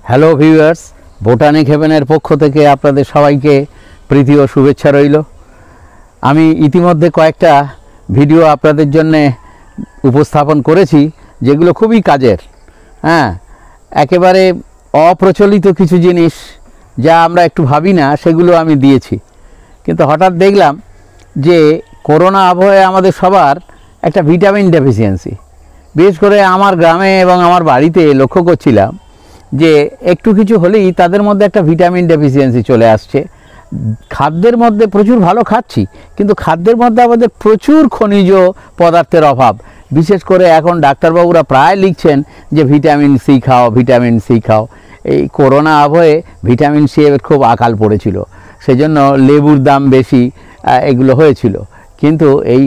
Hello viewers, botanic হেভেনের পক্ষ থেকে আপনাদের সবাইকে প্রীতি ও শুভেচ্ছা রইল। আমি ইতিমধ্যে কয়েকটা ভিডিও আপনাদের জন্য উপস্থাপন করেছি যেগুলো খুবই কাজের। একেবারে অপ্রচলিত কিছু জিনিস যা আমরা একটু ভাবি না সেগুলো আমি দিয়েছি। কিন্তু হঠাৎ দেখলাম যে করোনা আবহে আমাদের সবার একটা ভিটামিন ডেফিসিয়েন্সি, বিশেষ করে আমার গ্রামে এবং আমার বাড়িতে লক্ষ্য করছিলাম যে একটু কিছু হলেই তাদের মধ্যে একটা ভিটামিন ডেফিসিয়েন্সি চলে আসছে। খাদ্যের মধ্যে প্রচুর ভালো খাচ্ছি, কিন্তু খাদ্যের মধ্যে আমাদের প্রচুর খনিজ পদার্থের অভাব। বিশেষ করে এখন ডাক্তারবাবুরা প্রায় লিখছেন যে ভিটামিন সি খাও, ভিটামিন সি খাও। এই করোনা আবহে ভিটামিন সি এর খুব আকাল পড়েছিল, সেজন্য লেবুর দাম বেশি, এগুলো হয়েছিল। কিন্তু এই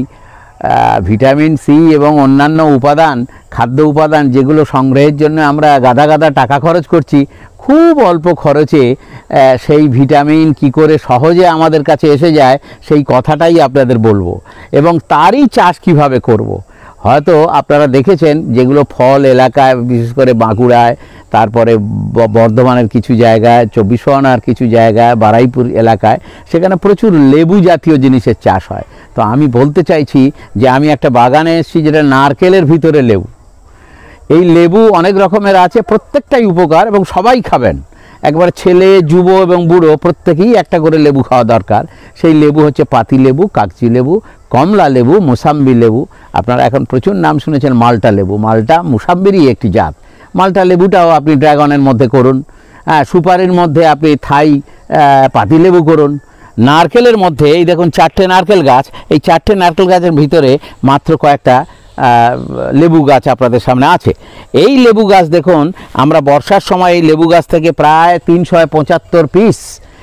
ভিটামিন সি এবং অন্যান্য উপাদান, খাদ্য উপাদান যেগুলো সংগ্রহের জন্য আমরা গাদা গাদা টাকা খরচ করছি, খুব অল্প খরচে সেই ভিটামিন কি করে সহজে আমাদের কাছে এসে যায় সেই কথাটাই আপনাদের বলবো, এবং তারই চাষ কিভাবে করব। হয়তো আপনারা দেখেছেন যেগুলো ফল এলাকায়, বিশেষ করে বাঁকুড়ায়, তারপরে বর্ধমানের কিছু জায়গায়, 24 পরগনার কিছু জায়গায়, বারুইপুর এলাকায়, সেখানে প্রচুর লেবু জাতীয় জিনিসের চাষ হয়। তো আমি বলতে চাইছি যে আমি একটা বাগানে এসেছি যেটা নারকেলের ভিতরে লেবু। এই লেবু অনেক রকমের আছে, প্রত্যেকটাই উপকার এবং সবাই খাবেন। একবার ছেলে, যুব এবং বুড়ো প্রত্যেকেই একটা করে লেবু খাওয়া দরকার। সেই লেবু হচ্ছে পাতি লেবু, কাগজি লেবু, কমলা লেবু, মোসাম্বি লেবু। আপনারা এখন প্রচুর নাম শুনেছেন মাল্টা লেবু। মাল্টা মোসাম্বিরই একটি জাত। মাল্টা লেবুটাও আপনি ড্রাগনের মধ্যে করুন, সুপারির মধ্যে আপনি থাই পাতি লেবু করুন। নারকেলের মধ্যে এই দেখুন 4টে নারকেল গাছ, এই 4টে নারকেল গাছের ভিতরে মাত্র কয়েকটা লেবু গাছ আপনাদের সামনে আছে। এই লেবু গাছ দেখুন, আমরা বর্ষার সময় এই লেবু গাছ থেকে প্রায় 375 পিস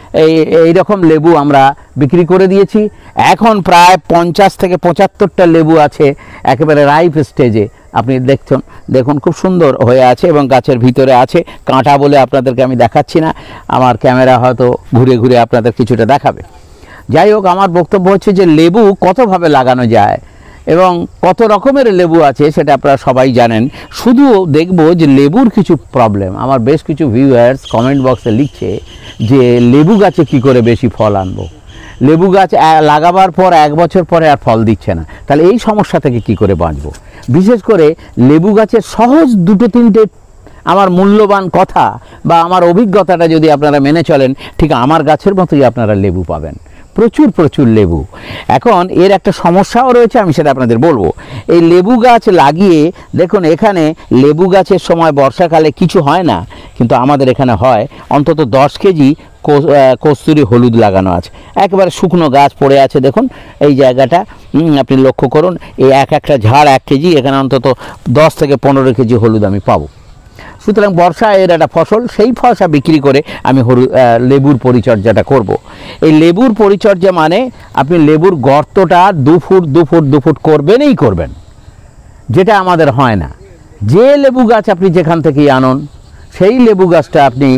এইরকম লেবু আমরা বিক্রি করে দিয়েছি। এখন প্রায় 50 থেকে 75টা লেবু আছে একেবারে রাইপ স্টেজে। আপনি দেখুন খুব সুন্দর হয়ে আছে এবং গাছের ভিতরে আছে। কাঁটা বলে আপনাদেরকে আমি দেখাচ্ছি না, আমার ক্যামেরা হয়তো ঘুরে ঘুরে আপনাদের কিছুটা দেখাবে। যাই হোক, আমার বক্তব্য হচ্ছে যে লেবু কতভাবে লাগানো যায় এবং কত রকমের লেবু আছে সেটা আপনারা সবাই জানেন। শুধু দেখব যে লেবুর কিছু প্রবলেম। আমার বেশ কিছু ভিউয়ার্স কমেন্ট বক্সে লিখছে যে লেবু গাছে কি করে বেশি ফল আনবো, লেবু গাছ লাগাবার পর 1 বছর পরে আর ফল দিচ্ছে না, তাহলে এই সমস্যা থেকে কি করে বাঁচবো। বিশেষ করে লেবু গাছের সহজ 2-3টে আমার মূল্যবান কথা বা আমার অভিজ্ঞতাটা যদি আপনারা মেনে চলেন, ঠিক আমার গাছের মতোই আপনারা লেবু পাবেন, প্রচুর প্রচুর লেবু। এখন এর একটা সমস্যাও রয়েছে, আমি সেটা আপনাদের বলবো। এই লেবু গাছ লাগিয়ে দেখুন, এখানে লেবু গাছের সময় বর্ষাকালে কিছু হয় না, কিন্তু আমাদের এখানে হয় অন্তত 10 কেজি কস্তুরি হলুদ লাগানো আছে। একেবারে শুকনো গাছ পড়ে আছে, দেখুন এই জায়গাটা আপনি লক্ষ্য করুন। এই একটা ঝাড় 1 কেজি, এখানে অন্তত 10 থেকে 15 কেজি হলুদ আমি পাবো। সুতরাং বর্ষা এর একটা ফসল, সেই ফসল বিক্রি করে আমি লেবুর পরিচর্যাটা করব। এই লেবুর পরিচর্যা মানে আপনি লেবুর গর্তটা 2 ফুট 2 ফুট 2 ফুট করবেনই করবেন, যেটা আমাদের হয় না। যে লেবু গাছ আপনি যেখান থেকেই আনুন, সেই লেবু গাছটা আপনি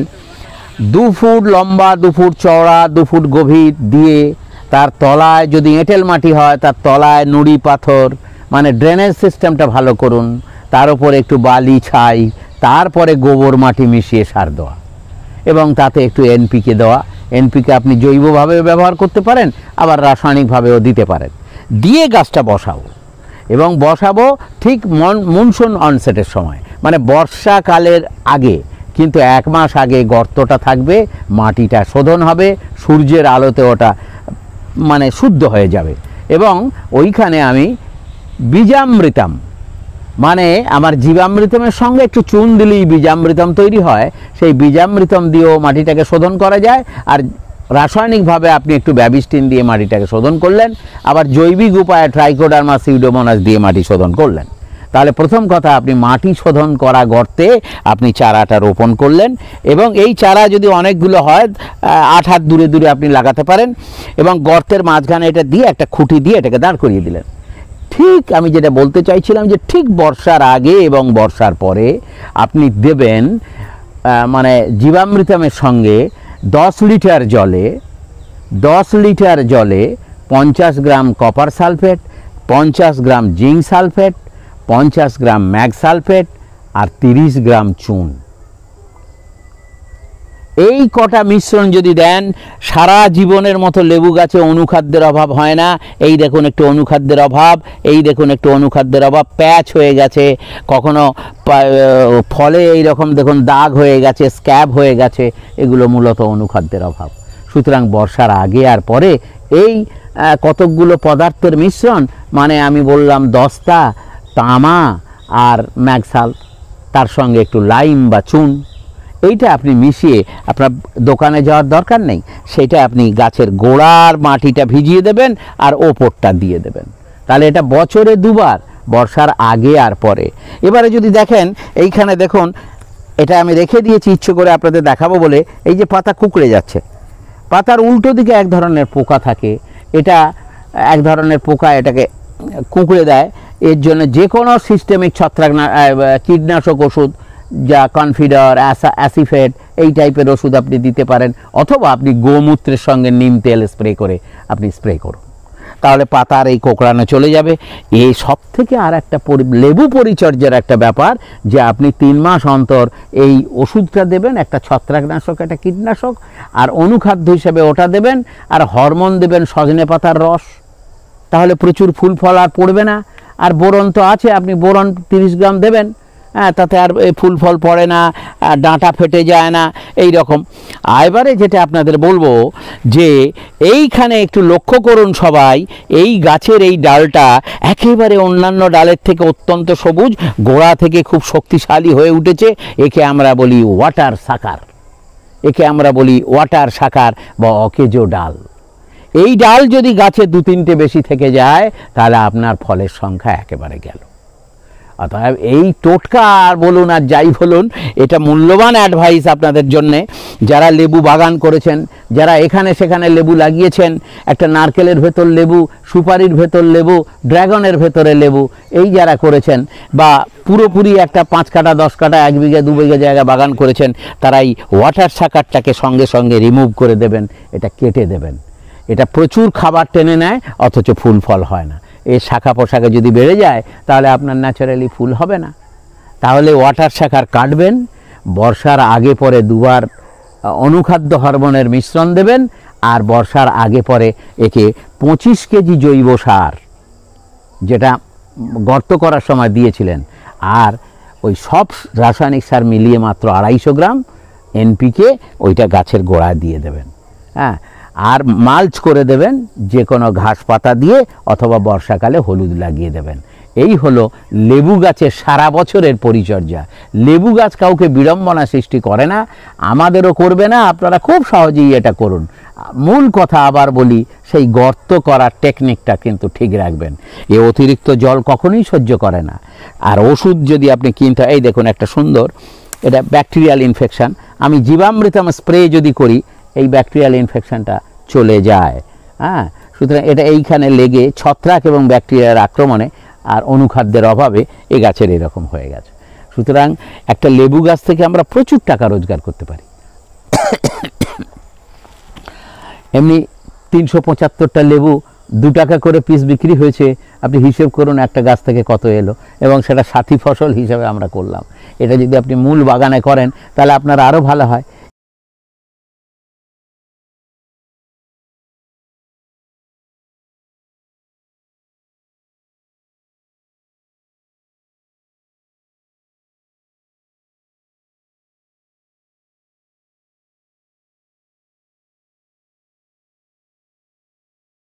2 ফুট লম্বা, 2 ফুট চওড়া, 2 ফুট গভীর দিয়ে তার তলায় যদি এঁটেল মাটি হয়, তার তলায় নুড়ি পাথর, মানে ড্রেনেজ সিস্টেমটা ভালো করুন, তার উপর একটু বালি ছাই, তারপরে গোবর মাটি মিশিয়ে সার দেওয়া এবং তাতে একটু এনপিকে দেওয়া। এনপিকে আপনি জৈবভাবে ব্যবহার করতে পারেন, আবার রাসায়নিকভাবেও দিতে পারেন। দিয়ে গাছটা বসাবো এবং বসাবো ঠিক মনসুন অনসেটের সময়, মানে বর্ষাকালের আগে। কিন্তু 1 মাস আগে গর্তটা থাকবে, মাটিটা শোধন হবে, সূর্যের আলোতে ওটা মানে শুদ্ধ হয়ে যাবে। এবং ওইখানে আমি বীজামৃতম, মানে আমার জীবামৃতমের সঙ্গে একটু চুন দিলেই বীজামৃতম তৈরি হয়, সেই বীজামৃতম দিয়েও মাটিটাকে শোধন করা যায়। আর রাসায়নিকভাবে আপনি একটু ব্যাবিস্টিন দিয়ে মাটিটাকে শোধন করলেন, আবার জৈবিক উপায়ে ট্রাইকোডার্মা সিউডোমোনাস দিয়ে মাটি শোধন করলেন। তাহলে প্রথম কথা, আপনি মাটি শোধন করা গর্তে আপনি চারাটা রোপণ করলেন, এবং এই চারা যদি অনেকগুলো হয় 8 হাত দূরে দূরে আপনি লাগাতে পারেন, এবং গর্তের মাঝখানে এটা দিয়ে একটা খুঁটি দিয়ে এটাকে দাঁড় করিয়ে দিলেন। ঠিক আমি যেটা বলতে চাইছিলাম যে ঠিক বর্ষার আগে এবং বর্ষার পরে আপনি দেবেন মানে জীবামৃতমের সঙ্গে 10 লিটার জলে 50 gram copper sulphate, 50 gram zinc sulphate, 50 gram mag sulphate আর 30 গ্রাম চুন। এই কটা মিশ্রণ যদি দেন, সারা জীবনের মতো লেবু গাছে অনুখাদ্যের অভাব হয় না। এই দেখুন একটু অনুখাদ্যের অভাব, এই দেখুন একটু অনুখাদ্যের অভাব, প্যাচ হয়ে গেছে, কখনো ফলে এই রকম দেখুন দাগ হয়ে গেছে, স্ক্যাব হয়ে গেছে, এগুলো মূলত অনুখাদ্যের অভাব। সুতরাং বর্ষার আগে আর পরে এই কতকগুলো পদার্থের মিশ্রণ, মানে আমি বললাম দস্তা, তামা আর ম্যাগসাল, তার সঙ্গে একটু লাইম বা চুন, এইটা আপনি মিশিয়ে, আপনার দোকানে যাওয়ার দরকার নেই, সেটা আপনি গাছের গোড়ার মাটিটা ভিজিয়ে দেবেন আর ওপরটা দিয়ে দেবেন। তাহলে এটা বছরে দুবার, বর্ষার আগে আর পরে। এবারে যদি দেখেন, এইখানে দেখুন, এটা আমি রেখে দিয়েছি ইচ্ছে করে আপনাদের দেখাবো বলে। এই যে পাতা কুঁকড়ে যাচ্ছে, পাতার উল্টো দিকে এক ধরনের পোকা থাকে, এটা এক ধরনের পোকা এটাকে কুঁকড়ে দেয়। এর জন্য যে কোনো সিস্টেমিক কীটনাশক ওষুধ, যা কনফিডার, অ্যাসিফেট, এই টাইপের ওষুধ আপনি দিতে পারেন, অথবা আপনি গোমূত্রের সঙ্গে নিম তেল স্প্রে করে আপনি স্প্রে করুন, তাহলে পাতার এই কোঁকড়ানো চলে যাবে। এই সব থেকে আর একটা লেবু পরিচর্যার একটা ব্যাপার, যে আপনি 3 মাস অন্তর এই ওষুধটা দেবেন, একটা ছত্রাকনাশক, একটা কীটনাশক, আর অনুখাদ্য হিসেবে ওটা দেবেন, আর হরমোন দেবেন সজনে পাতার রস, তাহলে প্রচুর ফুল ফল আর পড়বে না। আর বোরন তো আছে, আপনি বোরন 30 গ্রাম দেবেন, হ্যাঁ, তাতে আর ফুল ফল পড়ে না, ডাঁটা ফেটে যায় না, এই রকম। এবারে যেটা আপনাদের বলবো, যে এইখানে একটু লক্ষ্য করুন সবাই, এই গাছের এই ডালটা একেবারে অন্যান্য ডালের থেকে অত্যন্ত সবুজ, গোড়া থেকে খুব শক্তিশালী হয়ে উঠেছে। একে আমরা বলি ওয়াটার সাকার, একে আমরা বলি ওয়াটার সাকার বা অকেজো ডাল। এই ডাল যদি গাছে 2-3টে বেশি থেকে যায়, তাহলে আপনার ফলের সংখ্যা একেবারে গেল। অতএব এই টোটকা আর বলুন আর যাই বলুন, এটা মূল্যবান অ্যাডভাইস আপনাদের জন্যে, যারা লেবু বাগান করেছেন, যারা এখানে সেখানে লেবু লাগিয়েছেন, একটা নারকেলের ভেতর লেবু, সুপারির ভেতর লেবু, ড্রাগনের ভেতরে লেবু, এই যারা করেছেন, বা পুরোপুরি একটা 5 কাঠা 10 কাঠা 1 বিঘা 2 বিঘা জায়গা বাগান করেছেন, তারা এই ওয়াটার সাকারটাকে সঙ্গে সঙ্গে রিমুভ করে দেবেন, এটা কেটে দেবেন। এটা প্রচুর খাবার টেনে নেয়, অথচ ফুল ফল হয় না। এর শাখা পোশাকে যদি বেড়ে যায়, তাহলে আপনার ন্যাচারালি ফুল হবে না। তাহলে ওয়াটার শাখার কাটবেন, বর্ষার আগে পরে দুবার অনুখাদ্য হরমোনের মিশ্রণ দেবেন, আর বর্ষার আগে পরে একে 25 কেজি জৈব সার, যেটা গর্ত করার সময় দিয়েছিলেন, আর ওই সব রাসায়নিক সার মিলিয়ে মাত্র 250 গ্রাম NPK, ওইটা গাছের গোড়ায় দিয়ে দেবেন। হ্যাঁ, আর মালচ করে দেবেন যে কোনো ঘাস পাতা দিয়ে, অথবা বর্ষাকালে হলুদ লাগিয়ে দেবেন। এই হলো লেবু গাছের সারা বছরের পরিচর্যা। লেবু গাছ কাউকে বিড়ম্বনা সৃষ্টি করে না, আমাদেরও করবে না। আপনারা খুব সহজেই এটা করুন। মূল কথা আবার বলি, সেই গর্ত করার টেকনিকটা কিন্তু ঠিক রাখবেন। এ অতিরিক্ত জল কখনোই সহ্য করে না। আর ওষুধ যদি আপনি কিনতে, এই দেখুন একটা সুন্দর, এটা ব্যাকটেরিয়াল ইনফেকশান, আমি জীবামৃতম স্প্রে যদি করি, এই ব্যাকটেরিয়াল ইনফেকশানটা চলে যায়। হ্যাঁ, সুতরাং এটা এইখানে লেগে ছত্রাক এবং ব্যাকটেরিয়ার আক্রমণে আর অনুখাদ্যের অভাবে এ গাছের এরকম হয়ে গেছে। সুতরাং একটা লেবু গাছ থেকে আমরা প্রচুর টাকা রোজগার করতে পারি। এমনি 375টা লেবু 2 টাকা করে পিস বিক্রি হয়েছে, আপনি হিসেব করুন একটা গাছ থেকে কত এলো, এবং সেটা সাথী ফসল হিসাবে আমরা করলাম। এটা যদি আপনি মূল বাগানে করেন, তাহলে আপনার আরও ভালো হয়।